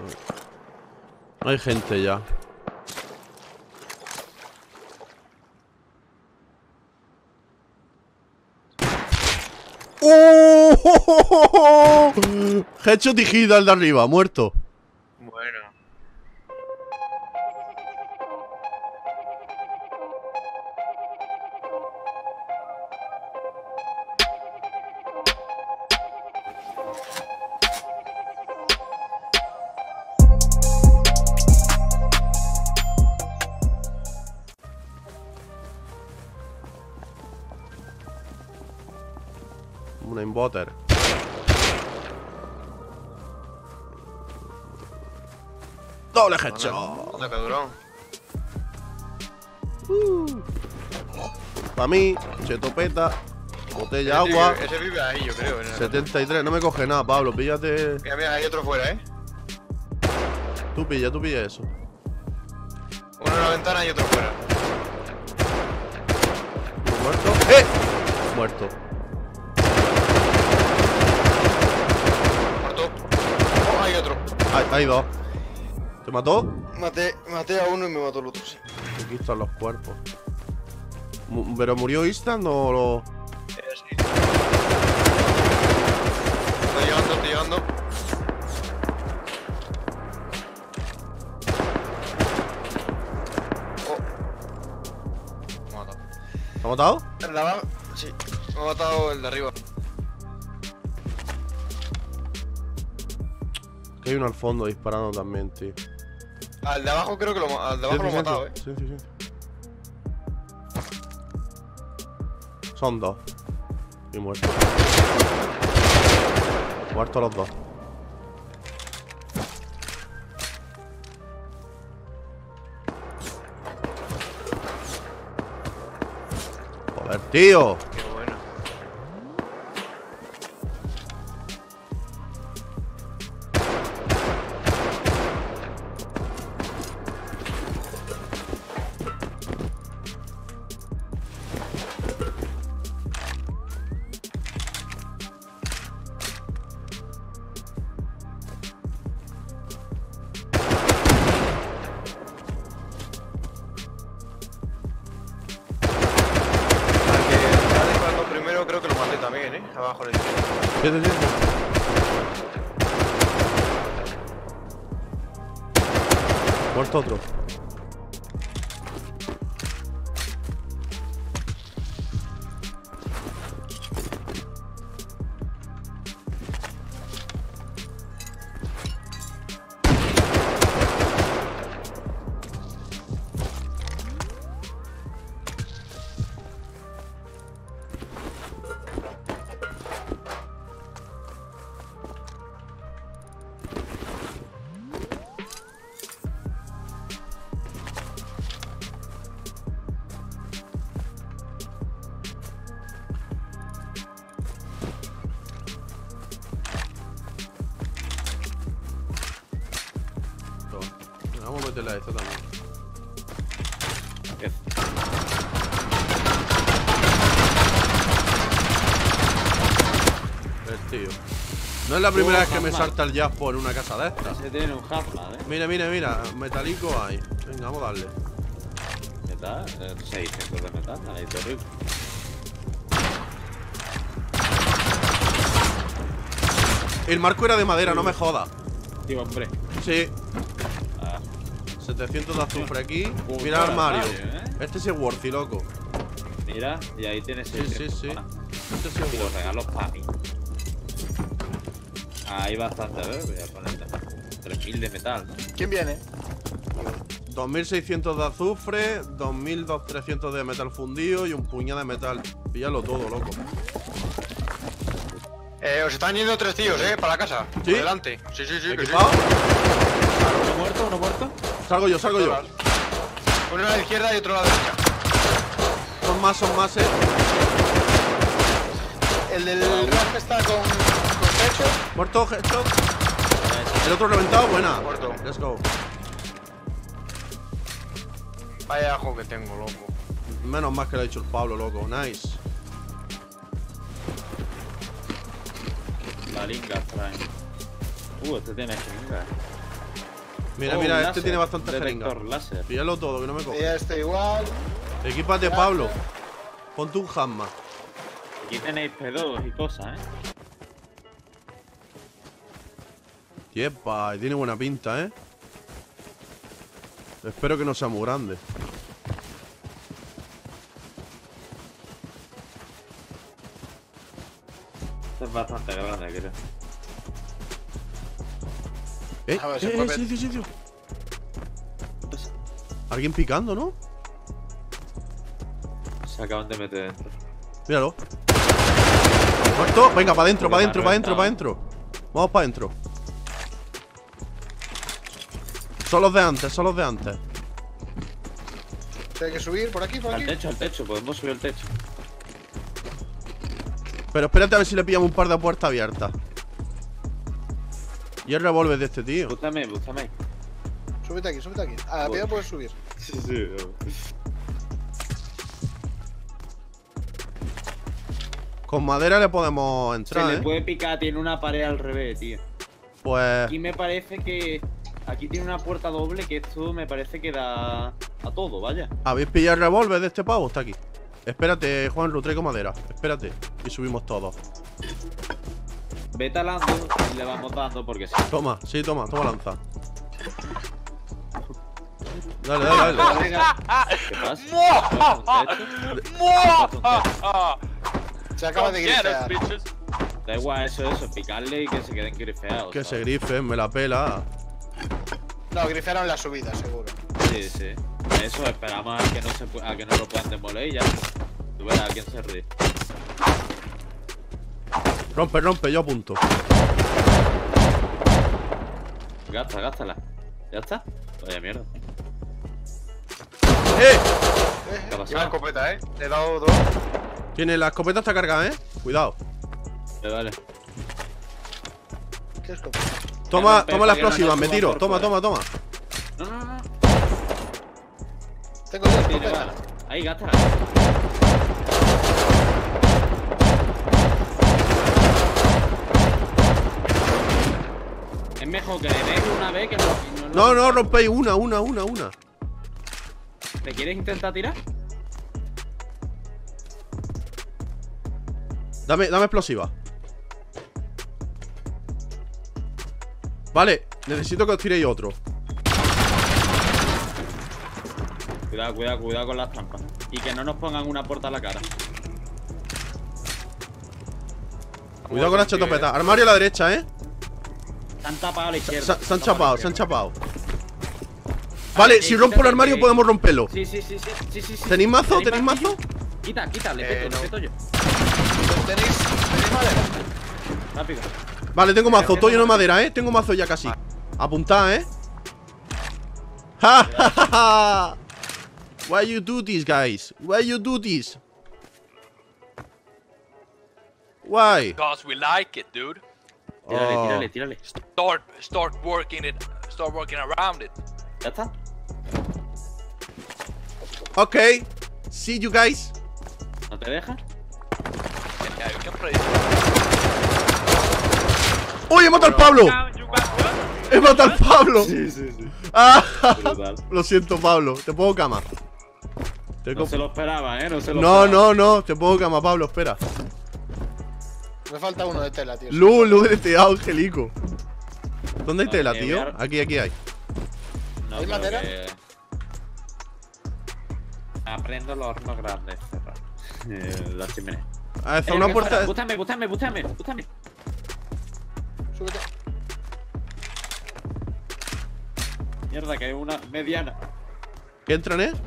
Hay gente ya. ¡Oh! Headshot y hit al de arriba, muerto. Bueno. Una invoter. Doble headshot. Anda, cadurón. Para mí, chetopeta. Botella agua. Ese vive ahí, yo creo. 73, no me coge nada, Pablo. Píllate. Mira, mira, hay otro fuera, Tú pilla eso. Uno en la ventana y otro fuera. ¿Muerto? Muerto. Muerto. Oh, hay otro. Hay dos. ¿Te mató? Maté a uno y me mató el otro, sí. Aquí están los cuerpos. ¿Pero murió instant o lo...? Sí. Estoy llegando. Oh. Me ha matado. ¿Te ha matado? ¿El de abajo? Sí. Me ha matado el de arriba. Que hay uno al fondo disparando también, tío. Al de abajo creo que al de abajo lo he matado, Sí. Son dos. Y muerto. Muertos los dos. Joder, tío. Qué bueno. Creo que lo maté también, abajo a la izquierda. Sí. Muerto otro. Vamos a meterle a esto también. ¿Qué? El tío. No es la primera vez que me salta el jazz por una casa de estas. Ese tiene un hazmat, Mira. Metalico hay. Venga, vamos a darle. Metal, 600 de metal, ahí terrible. El marco era de madera, no me jodas. Tío, hombre. Sí. Ah. 700 de azufre aquí. Puto Mira el armario. armario, Este sí es worthy, loco. Mira, y ahí tienes Sí. Este sí es Y los worthy. regalos para mí. Hay bastante, a ver, voy a poner 3000 de metal, ¿no? ¿Quién viene? 2600 de azufre, 2300 de metal fundido y un puñado de metal. Píllalo todo, loco. Os están yendo 3 tíos, para la casa. ¿Sí? Por delante. Sí. Que sí. ¿Equipado? Uno muerto. Salgo yo. Uno a la izquierda y otro a la derecha. Son más, El del rock está con techo. Muerto, headshot. El otro reventado, buena. Muerto. Let's go. Vaya ajo que tengo, loco. Menos mal que lo ha dicho el Pablo, loco. Nice. La linga trae. Este tiene linga. Mira, Oh, mira, un este láser, tiene bastante detector jeringa. láser. Píllalo todo, que no me coge. Ya está igual. Equípate, Pablo. Ponte un Hamma. Aquí tenéis P2 y cosas, ¿eh? Yepa, y tiene buena pinta, ¿eh? Espero que no sea muy grande. Esto es bastante grande, creo. A ver, se mueve. Sitio. Alguien picando, ¿no? Se acaban de meter dentro. Míralo. Muerto. Venga, para adentro, Porque para adentro, me ha para adentro, reventado. para adentro. Vamos para adentro. Son los de antes, son los de antes. Hay que subir por aquí, por Al aquí. techo, podemos subir al techo. Pero espérate a ver si le pillamos un par de puertas abiertas. Y el revólver de este tío. Búscame. Súbete aquí, súbete aquí. A la piedra puedes subir. Sí. Con madera le podemos Se entrar, le ¿eh? puede picar, tiene una pared al revés, tío. Pues... Aquí me parece que... Aquí tiene una puerta doble que esto me parece que da a todo, vaya. ¿Habéis pillado el revólver de este pavo? Está aquí. Espérate, Juanlu, traigo madera. Espérate. Y subimos todos. Ve talando y le vamos dando porque sí. Toma, sí, toma lanza. Dale. ¿Qué pasa? Se acaba de grifear. Da igual eso, picarle y que se queden grifeados. Que se ¿sabes? grife, me la pela. No, grifearon la subida, seguro. Sí. Eso, esperamos a que no lo puedan demoler y ya. Tú verás a quién se ríe. Rompe, yo apunto. Gástala. ¿Ya está? Vaya mierda. ¡Eh! ¿Qué ha Eh, Lleva pasado? escopeta, Le he dado dos. Tiene la escopeta está cargada, ¿eh? Cuidado. Vale. ¿Qué escopeta? Toma Pero, la para que no explosiva, nos me suban tiro. por Toma. No. Tengo dos Tiene escopetas. bala. Ahí, gástala. Es mejor que le des una vez que No, rompéis una. ¿Te quieres intentar tirar? Dame explosiva. Vale, necesito que os tiréis otro. Cuidado con las trampas. Y que no nos pongan una puerta a la cara. Cuidado con la chetopeta. Armario a la derecha, ¿eh? Se han tapado a la izquierda. Se han chapado. Vale, si rompo el armario podemos romperlo. Sí. ¿Tenéis mazo? ¿Tenéis martillo? mazo? Quita, le peto yo. ¿Tenéis madera? Rápido. Vale, tengo mazo, todo lleno de madera, ¿eh? Tengo mazo ya casi. Apuntad, ¿eh? ¡Ja, ja, ja, ja! Why you do this, guys? Why you do this? Why? Because we like it, dude. Tírale. Start working it. Start working around it. ¿Ya está? Ok. See you guys. ¿No te deja? Yeah, you can play. ¡Uy, he matado al Pablo! You got what? ¡He matado al Pablo! Sí. Ah, Brutal. lo siento, Pablo. Te pongo cama. No se lo esperaba, ¿eh? No se lo No, esperaba. no. Te pongo cama, Pablo. Espera. Me falta uno de tela, tío. Lu, Angelico. ¿Dónde hay tela, Voy tío? a- Aquí hay. No, ¿Hay creo madera? que- Aprendo los hornos grandes, cerrar. La chimenea. Ah, está una puerta. Búscame. Súbete. Mierda, que hay una mediana. ¿Que entran, eh?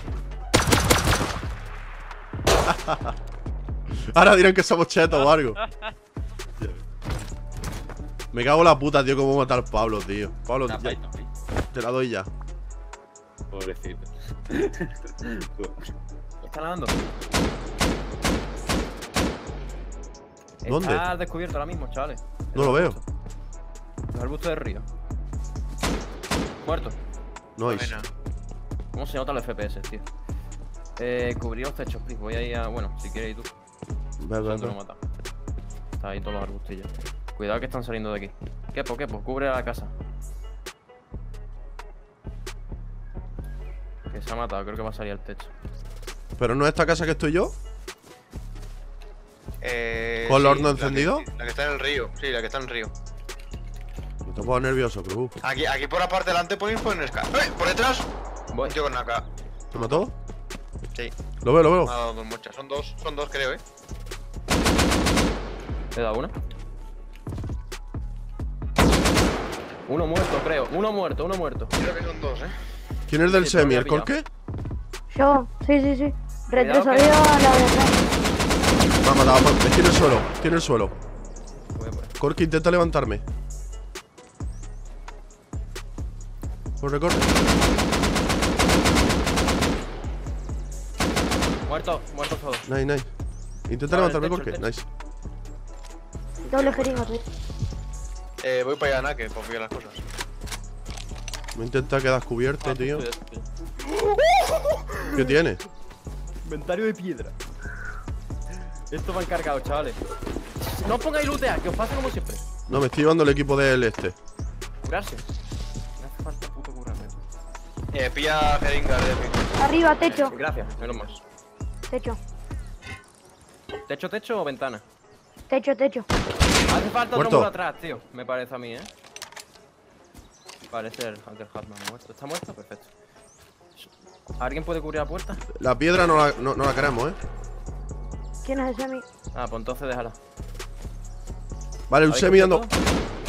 Ahora dirán que somos chetos o algo. Me cago en la puta, tío, cómo matar al Pablo, tío. Pablo, Una ya- Python, te la doy ya. pobrecito. ¿Está nadando? ¿Dónde? Está descubierto ahora mismo, chavales. No lo veo. Los arbustos del río. Muerto. Nice. ¿Cómo se nota el FPS, tío? Cubrir los techos, please. Voy a ir a... Bueno, si quieres ir tú. Ve. Tú lo matas. Está ahí todos los arbustillos. Cuidado que están saliendo de aquí. Kepo, cubre la casa. Que se ha matado, creo que va a salir al techo. ¿Pero no es esta casa que estoy yo? ¿Con el sí, horno encendido? La que está en el río, sí, la que está en el río. Me te pongo nervioso, Cruz. Aquí por la parte delante podéis poner Scar. ¡Eh! ¡Por detrás! Voy. Un tío con AK. ¿Te mató? Sí, Lo veo, lo veo. me ha dado dos mochas. Son dos creo, ¿Te da una? Uno muerto, creo. Uno muerto. Creo que son dos, ¿Quién es del Sí, pero semi? me ¿El he pillado. Colque? Yo, sí. Cuidado, Retrosalida a la verdad. Me ha matado, tiene el suelo, tiene el suelo. Voy a por ahí. Colque, intenta levantarme. Corre, corre. Muerto todo. Nice, nice. Intenta Vale, levantarme, el techo, Colque. el techo. Nice. Doble jeringa, tío. Voy para allá, Nake, para pillar las cosas. Me intenta quedar cubierto, tío. Cuidado. ¿Qué tiene? Inventario de piedra. Esto va encargado, chavales. No os pongáis lootear, que os pase como siempre. No, me estoy llevando el equipo del este. Curarse. Me hace falta puto curarme. Pilla jeringas de pico. Arriba, techo. Gracias, menos más. Techo. ¿Techo o ventana? Techo. Hace falta Muerto. otro muro atrás, tío. Me parece a mí, Parece el Hunter Hatman muerto. ¿Está muerto? Perfecto. ¿Alguien puede cubrir la puerta? La piedra no la queremos, ¿Quién es el semi? Ah, pues entonces déjala. Vale, un ¿Habéis semi dando. cubierto?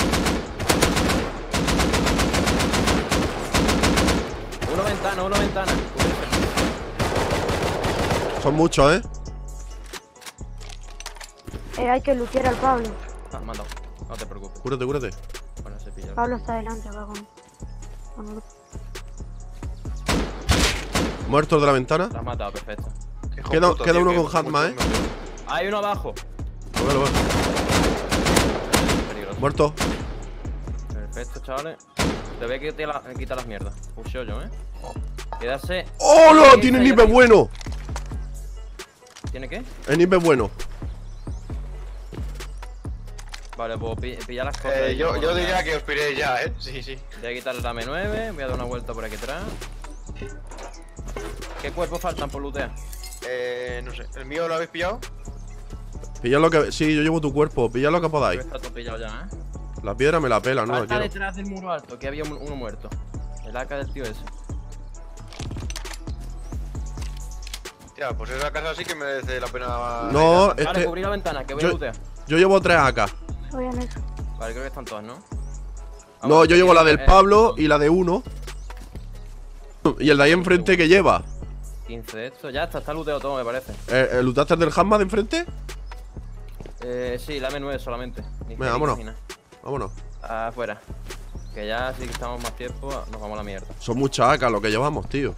Uno ventana. Son muchos, Hay que luchar al Pablo. Ah, me han dado. No te preocupes. Cúrate, cúrate. Bueno, se pilla. Pablo está adelante acá con el... Muertos de la ventana. Te has matado, perfecto. Hijo Queda puta, tío, uno que con mucho Hatma, me- Hay uno abajo. Lo veo, lo veo. Peligroso. Muerto. Perfecto, chavales. Te voy a quitar las mierdas. Pusheo yo, Quedarse. ¡Oh, no! Ahí, Tiene ahí, nipe ahí. bueno. ¿Tiene qué? El nipe bueno. Vale, pues pilla las cosas. yo diría que os piréis ya, Sí. Voy a quitarle la M9, voy a dar una vuelta por aquí atrás. ¿Qué cuerpos faltan por lootear? No sé. ¿El mío lo habéis pillado? Pilla lo que. Sí, yo llevo tu cuerpo. Pilla lo que podáis. Está todo pillado ya, La piedra me la pela, no la Falta quiero. detrás del muro alto, que había uno muerto. El AK del tío ese. Ya, pues esa casa sí que merece la pena. No, Vale, cubrí la ventana, que voy a yo- lootear. Yo llevo 3 AK. Voy en eso. Vale, creo que están todas, ¿no? No, yo llevo la del Pablo y y la de uno. Y el de ahí enfrente que lleva. 15 de esto, ya está looteado todo, me parece. ¿Lutaste el del Hatma de enfrente? Sí, la M9 solamente. Venga, vámonos. Vámonos. Afuera. Que ya sí que estamos más tiempo, nos vamos a la mierda. Son muchas AK lo que llevamos, tío.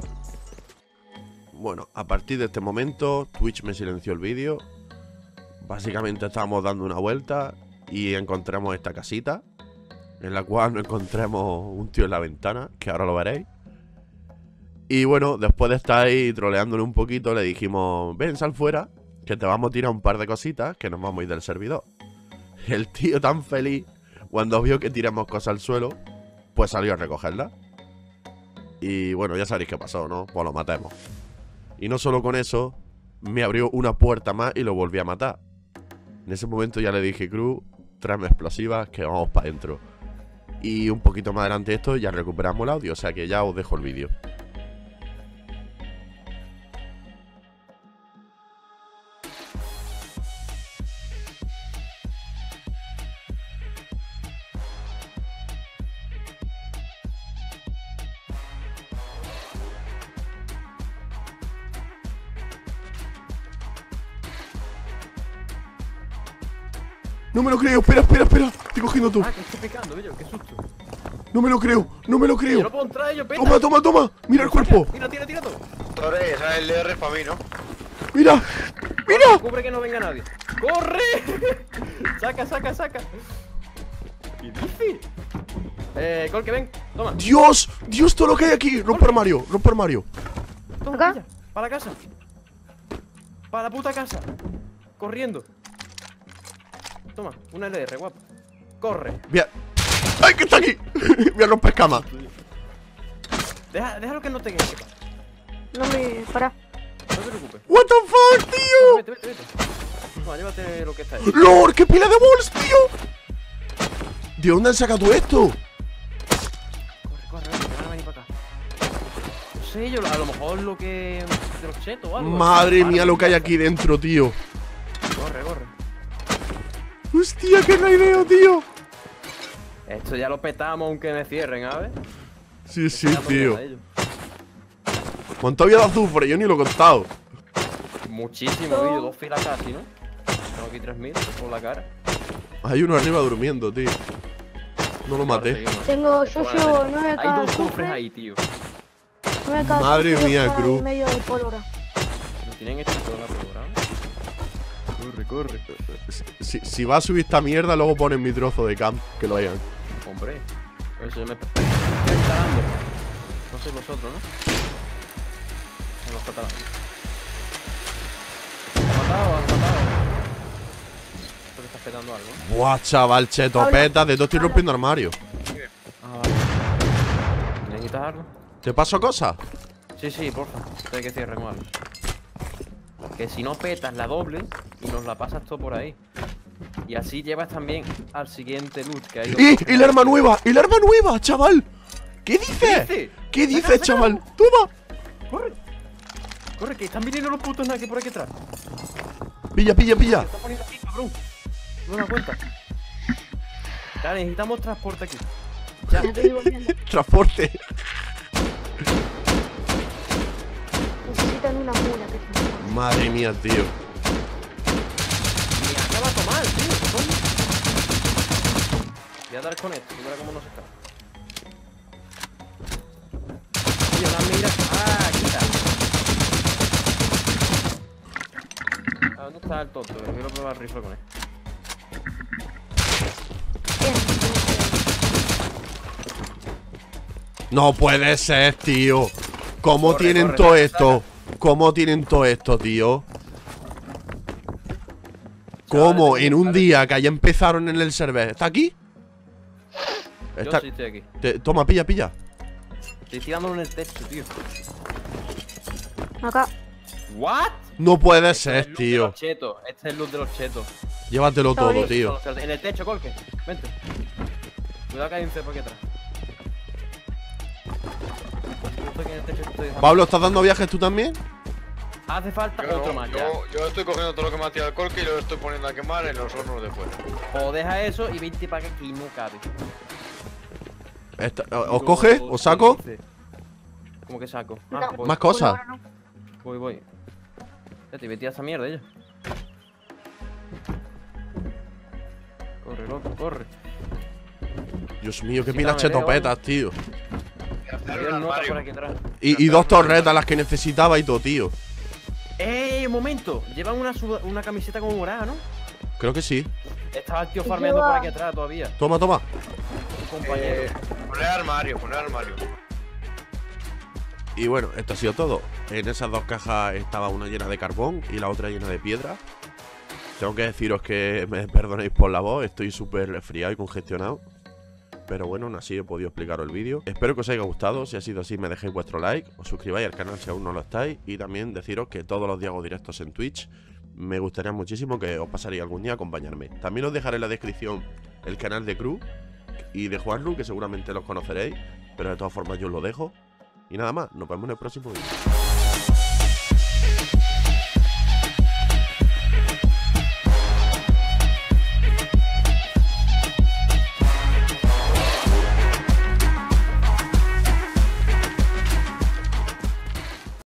Bueno, a partir de este momento, Twitch me silenció el vídeo. Básicamente estábamos dando una vuelta y encontramos esta casita, en la cual nos encontramos un tío en la ventana, que ahora lo veréis. Y bueno, después de estar ahí troleándole un poquito, le dijimos: ven, sal fuera, que te vamos a tirar un par de cositas, que nos vamos a ir del servidor. El tío tan feliz, cuando vio que tiramos cosas al suelo, pues salió a recogerlas. Y bueno, ya sabéis qué pasó, ¿no? Pues lo matemos. Y no solo con eso, me abrió una puerta más y lo volví a matar. En ese momento ya le dije: Cruz, tráeme explosivas, que vamos para adentro. Y un poquito más adelante de esto ya recuperamos el audio, o sea que ya os dejo el vídeo. No me lo creo, espera. Estoy cogiendo tú. Ah, que estoy picando, bello, qué susto. No me lo creo, no me lo Yo creo. no puedo entrar, yo peta. Toma. Mira el cuerpo. Mira, tira todo. Torre, esa LR es para mí, ¿no? Mira. Cubre que no venga nadie. ¡Corre! saca. ¿Qué dice? Col, que ven, toma. Dios, todo lo que hay aquí. Rompe armario. Toma, ¿Acá? pilla, para la casa. Para la puta casa. Corriendo. Toma, una LR, guapo. Corre. ¡Ay, que está aquí! Voy a romper cama. Déjalo que no te quede. No me... Para. No te preocupes. What the fuck, tío. Vete, vete, vete. Toma, llévate lo que está ahí. Lord, qué pila de balls, tío. ¿De dónde has sacado tú esto? Corre, corre, que van a venir para acá. No sé, yo a lo mejor lo que... de los chetos o algo. Madre Para, mía, lo que hay aquí dentro, tío. Corre, corre. Hostia, qué raideo, tío. Esto ya lo petamos aunque me cierren, ¿sabes? Sí, sí, Petamos tío. a ellos. ¿Cuánto había de azufre? Yo ni lo he contado. Muchísimo, vídeo, 2 filas casi, ¿no? Tengo aquí 3000 por la cara. Hay uno arriba durmiendo, tío. No lo maté. Seguimos. Tengo Shushu, 9K. Hay dos azufre, cofres ahí, tío. 9K. Madre azufre, mía, espada Cruz. y medio de pólvora. Lo tienen hecho todo la programa. Corre, corre. Si va a subir esta mierda, luego ponen mi trozo de camp. Que lo hagan. Hombre. Eso me está instalando. No sé vosotros, ¿no? Me lo está talando. ¿Has matado? ¿Has matado? Creo que estás petando algo, ¿no? Buah, chaval, chetopeta. De todo estoy rompiendo armario. Ah, vale. ¿Necesitas algo? ¿Te paso cosas? Sí, sí, porfa. Hay que cierren o algo. Que si no petas la doble y nos la pasas todo por ahí. Y así llevas también al siguiente loot que hay. ¡Y el arma nueva! ¡El arma nueva, chaval! ¿Qué dices? dice? ¿Qué dices, chaval? ¡Toma! ¡Corre! ¡Corre, que están viniendo los putos nada que por aquí atrás! Pilla, pilla, Se pilla. está poniendo aquí, cabrón. No me da cuenta. Ya, necesitamos transporte aquí. Ya. Ya te digo, mierda. Transporte. Necesitan una mula que se... Madre mía, tío. Me acaba de tomar, tío. ¿Qué coño? Voy a dar con esto, mira cómo nos está. Tío, la mira. Ah, aquí está. ¿Dónde está el tonto? Quiero probar el rifle con él. No puede ser, tío. ¿Cómo Corre, tienen corre, todo saca, esto? ¿Cómo tienen todo esto, tío? ¿Cómo? En un día que ya empezaron en el server. ¿Está aquí? Yo sí estoy aquí. Toma, pilla, pilla. Estoy dándolo en el techo, tío. Acá. ¿What? No puede Este es ser, el loot de tío. los chetos. Este es el loot de los chetos. Llévatelo todo, Sorry. tío. En el techo, Colque. Vente. Cuidado que hay un cepo aquí atrás. Yo estoy aquí en el techo, estoy dejando. Pablo, ¿estás dando viajes tú también? Hace falta Yo, otro no, más ya. yo estoy cogiendo todo lo que me hacía el colque y lo estoy poniendo a quemar en los hornos de fuera. O deja eso y vente para acá que no cabe. ¿Os coge? ¿Os saco? ¿Cómo que saco? No, Ah, voy, Más cosas. Pólvora no. voy. Ya te vete a esa mierda ella. Corre, loco, corre. Dios mío, qué Sí, pilas dame, chetopetas, tío. Hacer Había un un nota armario. por aquí atrás. Y dos torretas las que necesitaba y todo, tío. Un momento. Llevan una camiseta como morada, ¿no? Creo que sí. Estaba el tío Y farmeando lleva- por aquí atrás todavía. Toma, toma. Un compañero. Poner armario, poner armario. Y bueno, esto ha sido todo. En esas dos cajas estaba una llena de carbón y la otra llena de piedra. Tengo que deciros que me perdonéis por la voz, estoy súper resfriado y congestionado. Pero bueno, aún así he podido explicaros el vídeo. Espero que os haya gustado, si ha sido así me dejéis vuestro like, os suscribáis al canal si aún no lo estáis. Y también deciros que todos los días hago directos en Twitch. Me gustaría muchísimo que os pasaría algún día a acompañarme. También os dejaré en la descripción el canal de Cruz y de Juanlu, que seguramente los conoceréis. Pero de todas formas yo os lo dejo. Y nada más, nos vemos en el próximo vídeo.